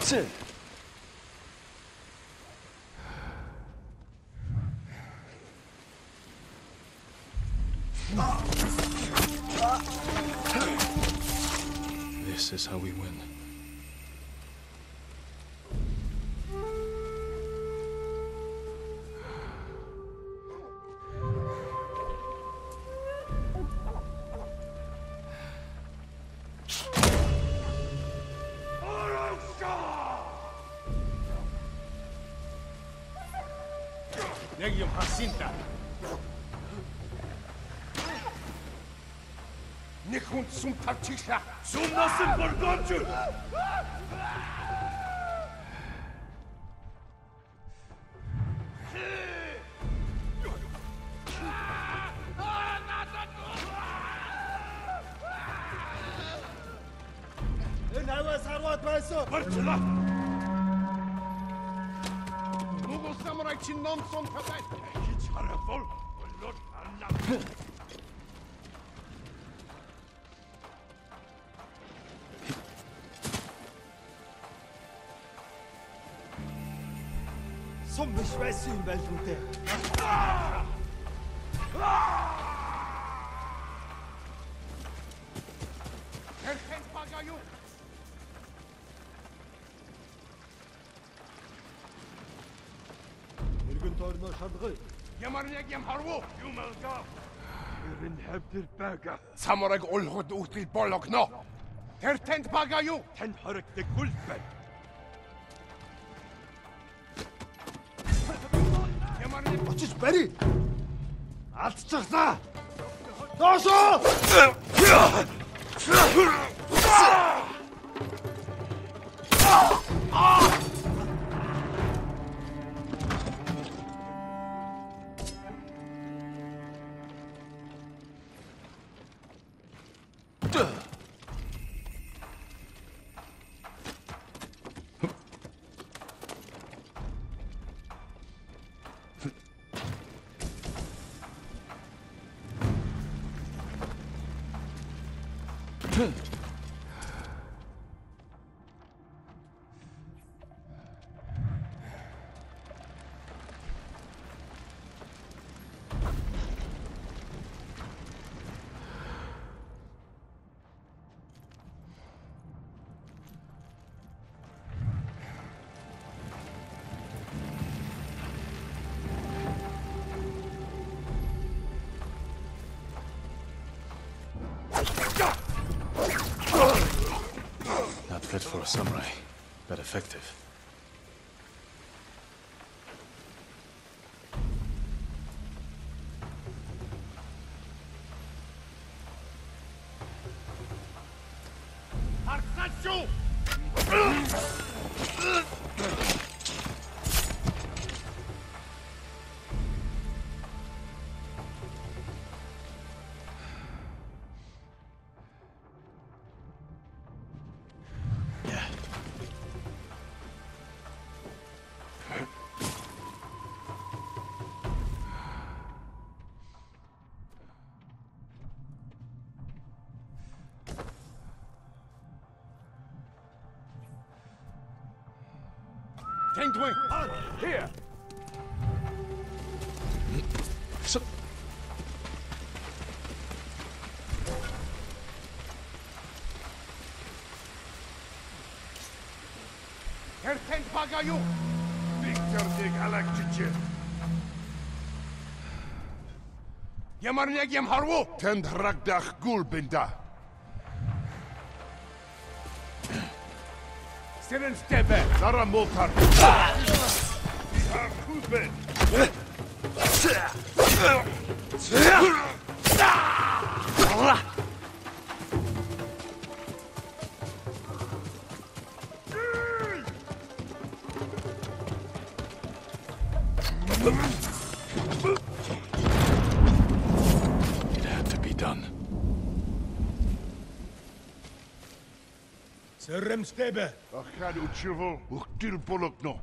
This is how we win. Negium Hasinta. Nichunt sum tartisha. Sum nasin borgonchu. Enawa sarwat baso. Barchla. Mugo samurai chin nom som tabay. Hiç harafol. Lord Allah. Som beschweißen Weltunter. Herken pagayu. Иргэн тойрноо шалгая. Ямарняг ям харву. Юмалга. Ирэн хавтэр бага. Самурайг олхот ухtil bolokno. Hertent pagayu. Тань хорогддаг гүл байна. Ямарняг Очиж барь. Алдчихлаа. Доошоо! Not fit for a samurai, but effective. Arkachu. Tengdwing! Here! So, Hertent pagayu! Victor de Galactice! Yamarneg yam harwu! Tend ragdach gulbinda! Siren stebe! Zara multar! Kuzben! it had to be done. Сэррэм стэбэ. Achad uchivo, uchtil bolokno.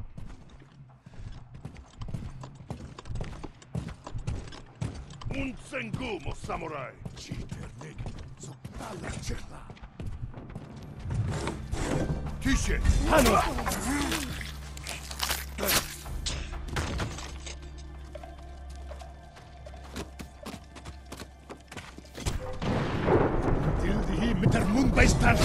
Un sengu mo samurai. Cheater nig, so pala chikla. Tysche! Hanno! Dildi mit der Mundbeißplan!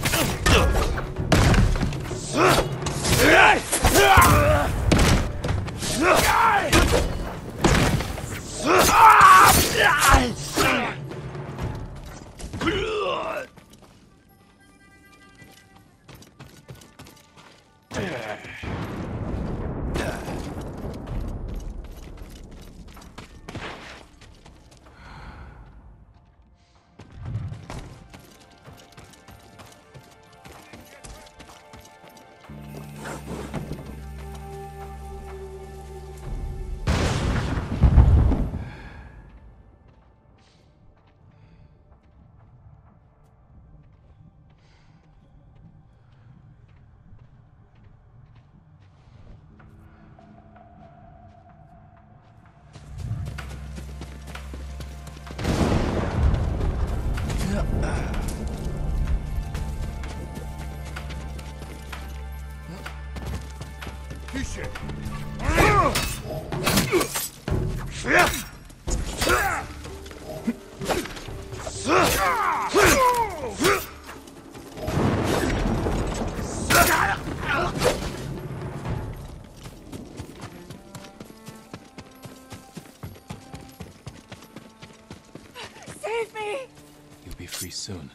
Save me! You'll be free soon.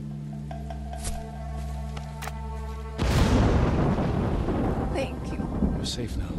Thank you. You're safe now.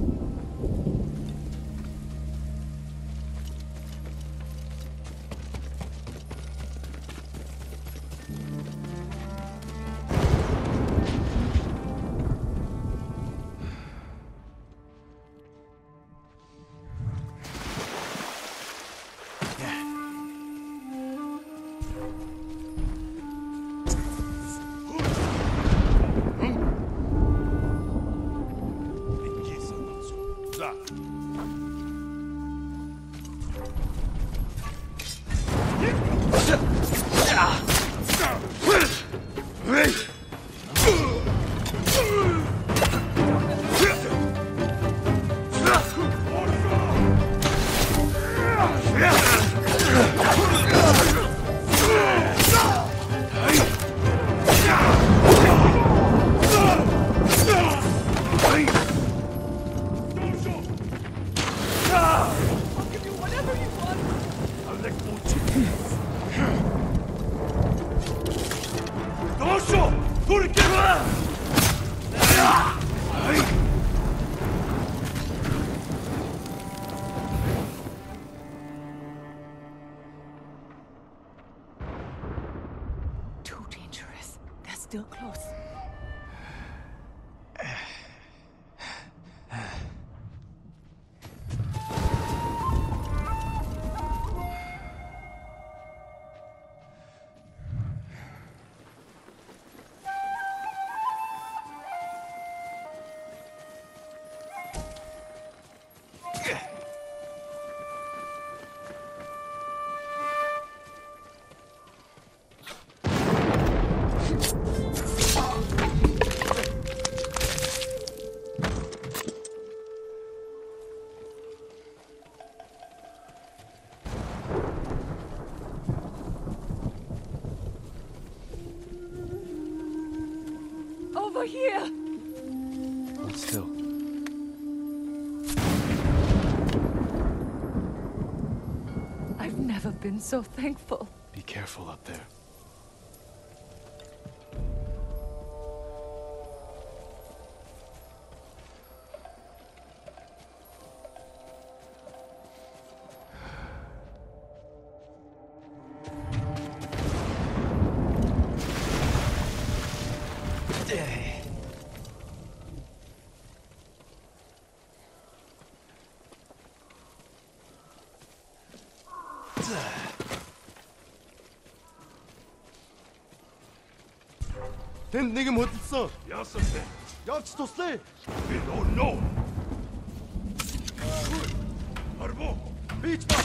Too dangerous. They're still close. Over here! Hold still. I've never been so thankful. Be careful up there. 걘 내게 못 있어. 야선대! 야치 도스레. We don't know! Arbo! 비치 봐.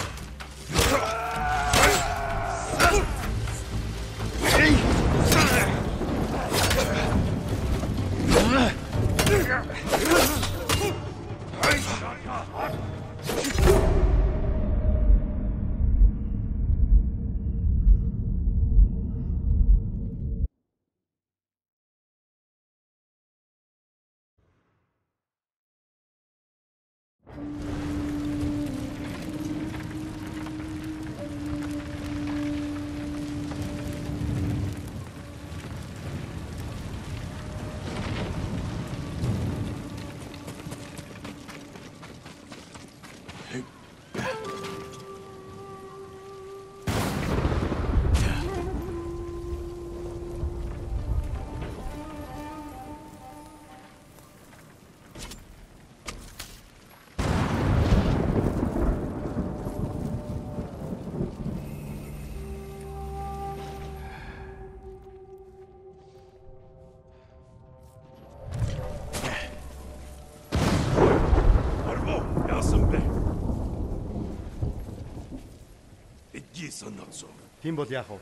Sonotso. Timbo Diajo.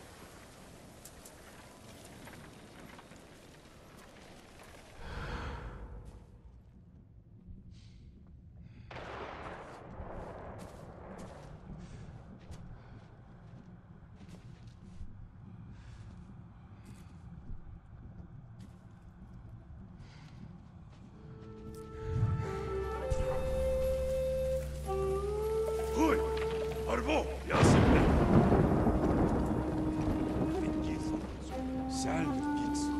Hui! Arvo! Yasimbe! Salve, pizza.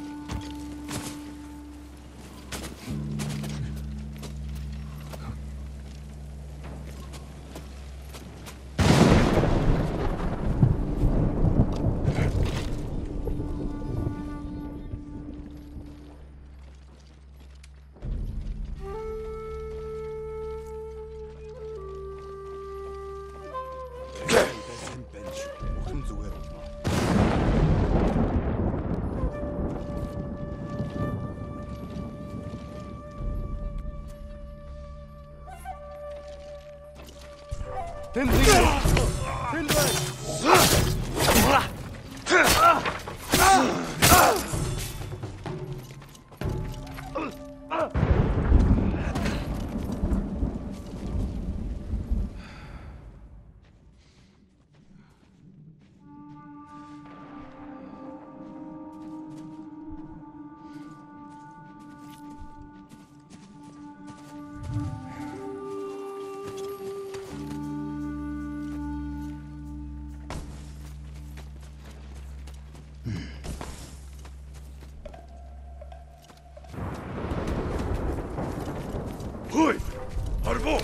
Hui! Arvo!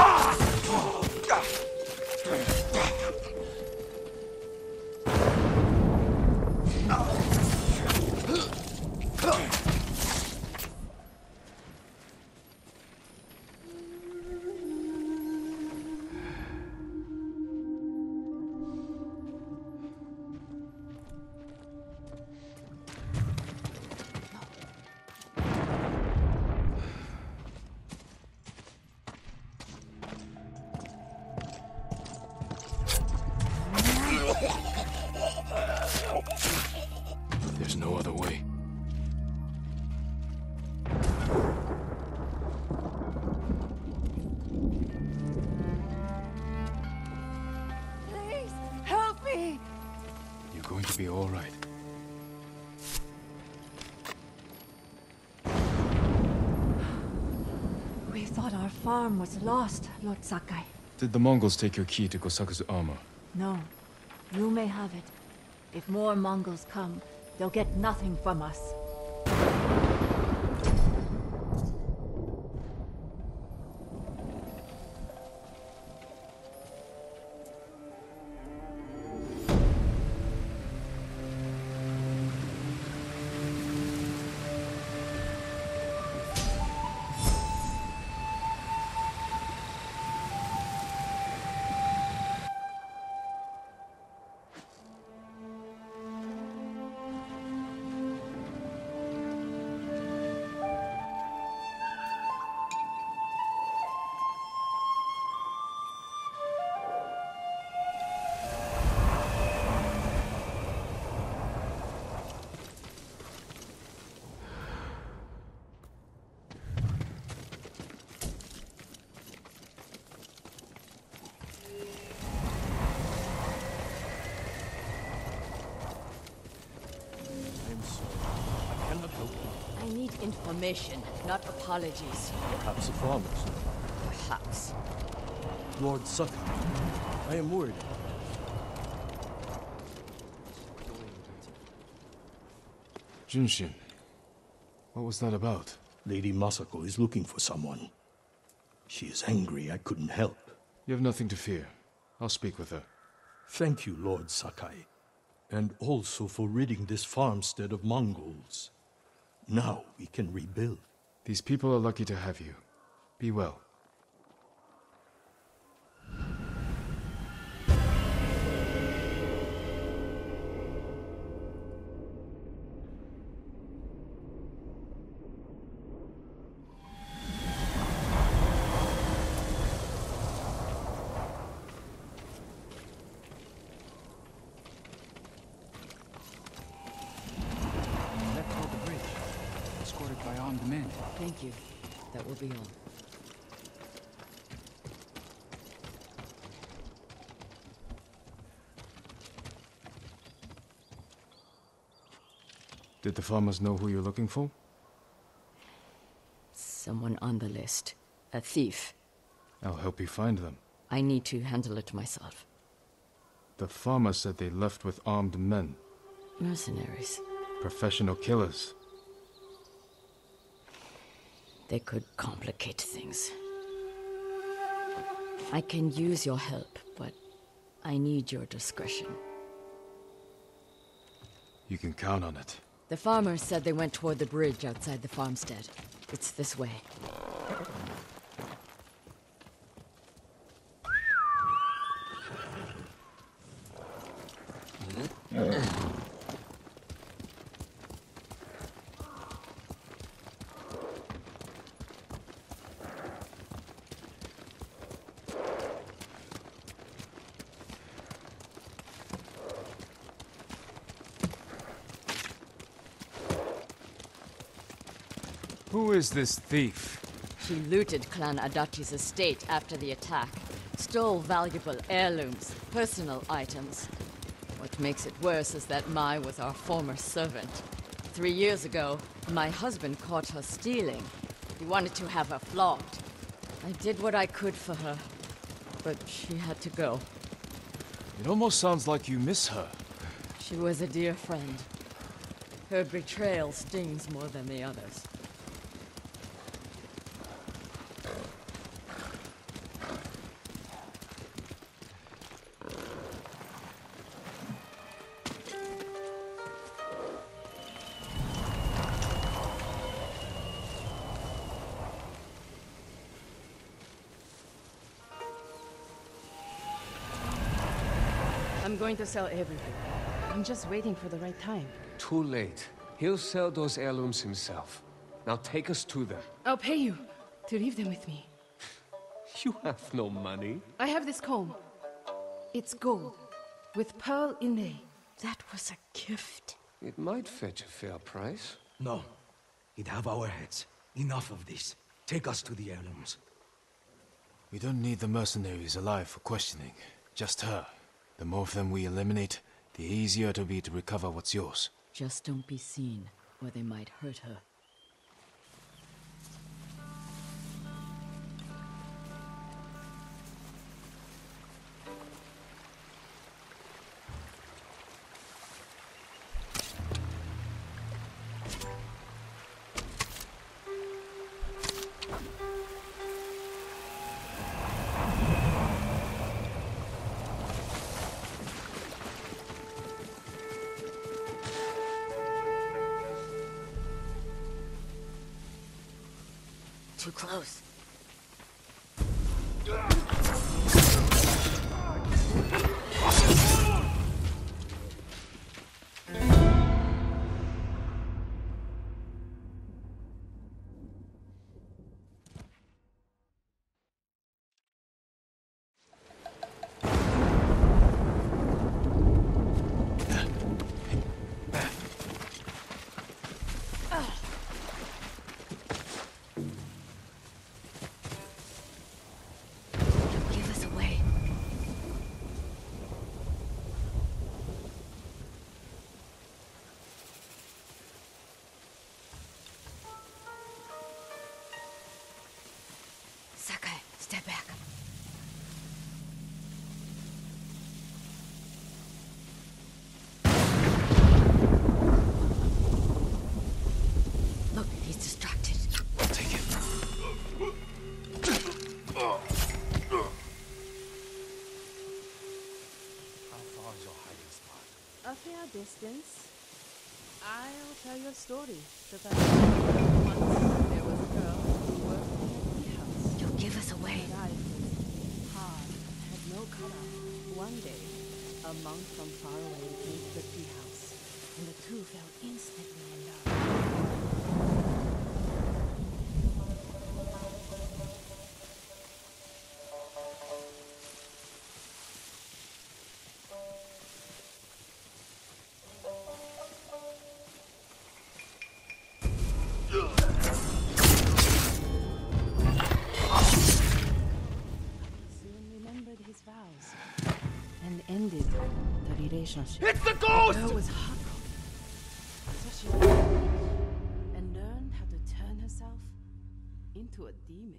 There's no other way. Please, help me! You're going to be all right. We thought our farm was lost, Lord Sakai. Did the Mongols take your key to Kosaku's armor? No, you may have it. If more Mongols come, they'll get nothing from us. information, not apologies. Perhaps the farmers. Perhaps. Lord Sakai, I am worried. Junshin, what was that about? Lady Masako is looking for someone. She is angry I couldn't help. You have nothing to fear. I'll speak with her. Thank you, Lord Sakai. And also for ridding this farmstead of Mongols. Now we can rebuild. These people are lucky to have you. Be well. Left toward the bridge, escorted by armed men. Thank you. That will be all. Did the farmers know who you're looking for? Someone on the list. A thief. I'll help you find them. I need to handle it myself. The farmers said they left with armed men. Mercenaries. Professional killers. They could complicate things. I can use your help, but I need your discretion. You can count on it. The farmers said they went toward the bridge outside the farmstead. It's this way. Who is this thief? She looted Clan Adachi's estate after the attack. Stole valuable heirlooms, personal items. What makes it worse is that Mai was our former servant. 3 years ago, my husband caught her stealing. He wanted to have her flogged. I did what I could for her, but she had to go. It almost sounds like you miss her. She was a dear friend. Her betrayal stings more than the others. I'm going to sell everything. I'm just waiting for the right time. Too late. He'll sell those heirlooms himself. Now take us to them. I'll pay you to leave them with me. You have no money. I have this comb. It's gold, with pearl inlay. That was a gift. It might fetch a fair price. No. He'd have our heads. Enough of this. Take us to the heirlooms. We don't need the mercenaries alive for questioning. Just her. The more of them we eliminate, the easier it'll be to recover what's yours. Just don't be seen, or they might hurt her. Too close. Sakai, step back. Look, he's distracted. I'll take him. How far is your hiding spot? A fair distance. I'll tell your story. Once there was a girl who worked in a tea house. You'll give us away. Her life was hard, had no color. One day, a monk from far away came to the tea house, and the two fell instantly in love. And ended the relationship. It's the ghost! The girl was heartbroken. So she learned and learned how to turn herself into a demon.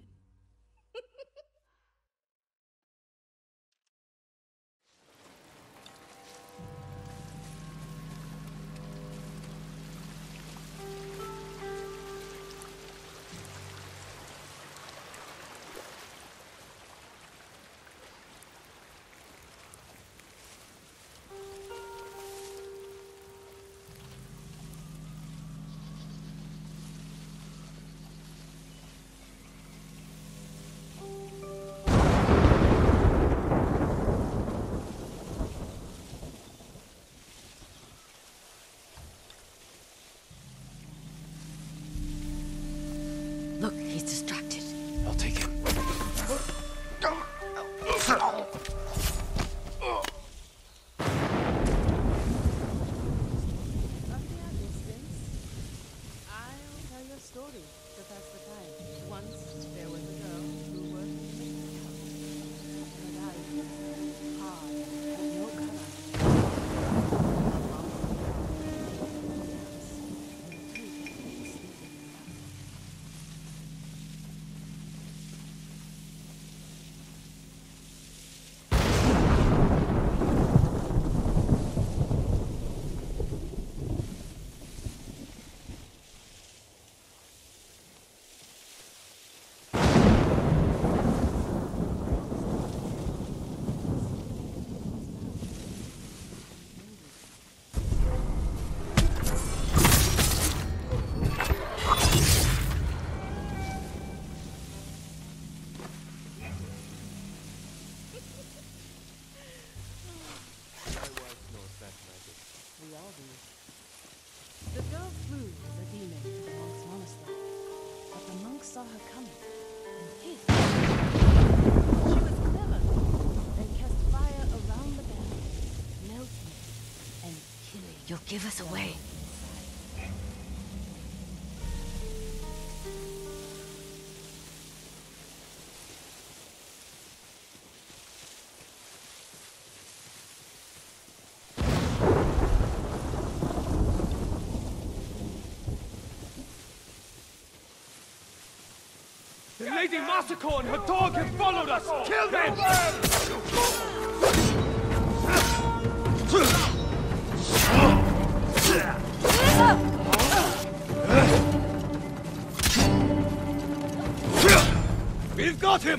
Look, he's distracted. I'll take him. A fair distance. I'll tell your story to pass the time. Once there was a girl who worked in a tea house. Her life was hard, had no color. A monk came to the house, and the two fell instantly in love. We all do. The girl flew as a demon to the monk's monastery, but the monk saw her coming and hid. She was clever and cast fire around the barrel, melting and killing. You'll give us away. The Lady Masako and her dog have followed us! Kill them! We've got him!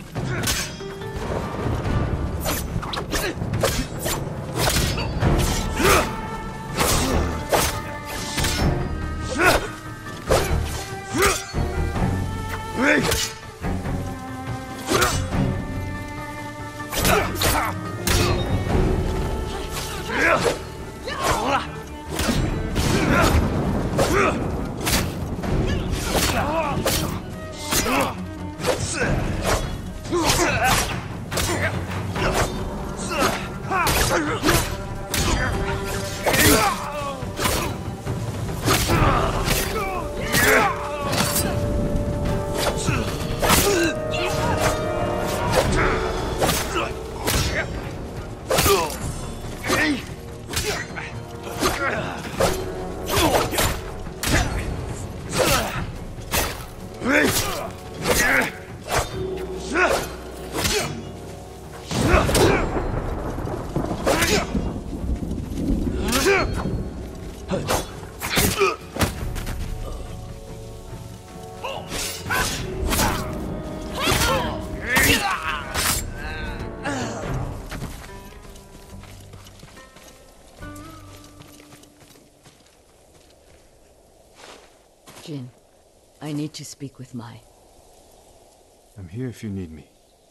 need to speak with Mai. I'm here if you need me.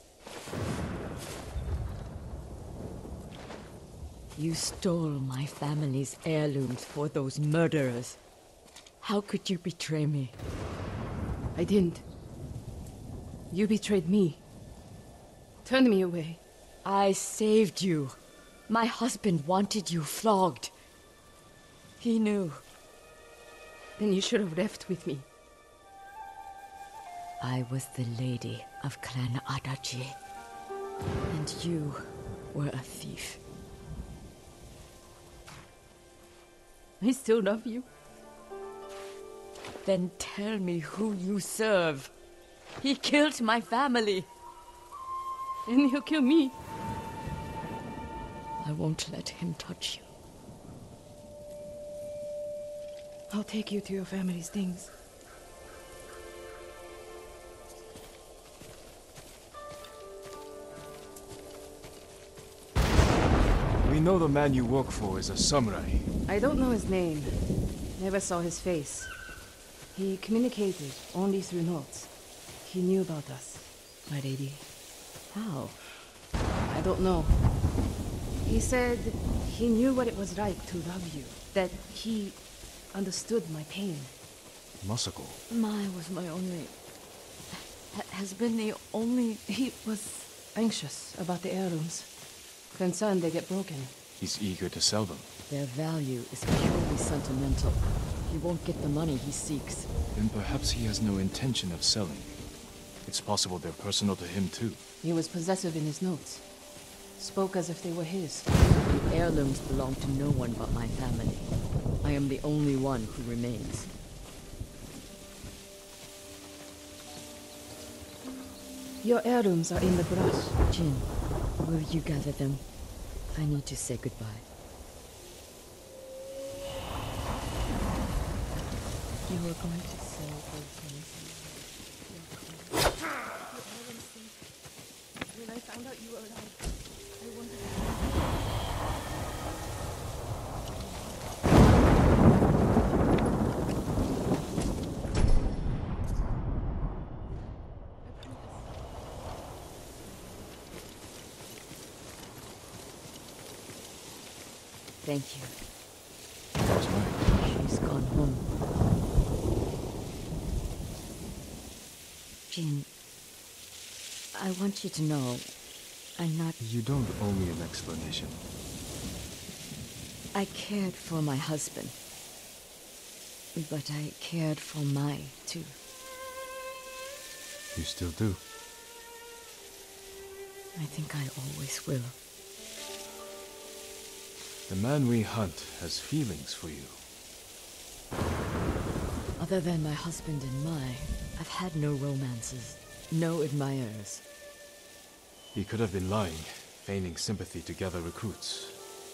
You stole my family's heirlooms for those murderers. How could you betray me? I didn't. You betrayed me. Turned me away. I saved you. My husband wanted you flogged. He knew. Then you should have left with me. I was the lady of Clan Adachi. And you were a thief. I still love you. Then tell me who you serve. He killed my family. And he'll kill me. I won't let him touch you. I'll take you to your family's things. We know the man you work for is a samurai. I don't know his name. Never saw his face. He communicated only through notes. He knew about us, my lady. How? I don't know. He said he knew what it was like to love you. That he understood my pain. Masako. Mai was my only... has been the only... He was anxious about the heirlooms. Concerned they get broken. He's eager to sell them. Their value is purely sentimental. He won't get the money he seeks. Then perhaps he has no intention of selling. It's possible they're personal to him too. He was possessive in his notes. Spoke as if they were his. The heirlooms belong to no one but my family. I am the only one who remains. Your heirlooms are in the brush. Jin, will you gather them? I need to say goodbye. You were going to sell those things. When I found out you were alive, I wanted Thank you. That's right. She's gone home. Jin, I want you to know, I'm not... You don't owe me an explanation. I cared for my husband. But I cared for Mai, too. You still do. I think I always will. The man we hunt has feelings for you. Other than my husband and Mai, I've had no romances, no admirers. He could have been lying, feigning sympathy to gather recruits.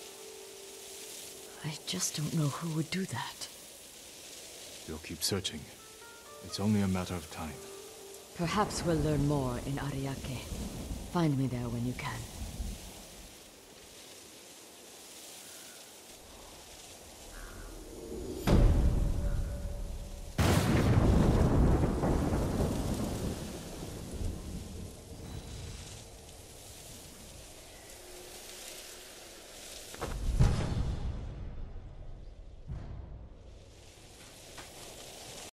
I just don't know who would do that. We'll keep searching. It's only a matter of time. Perhaps we'll learn more in Ariake. Find me there when you can.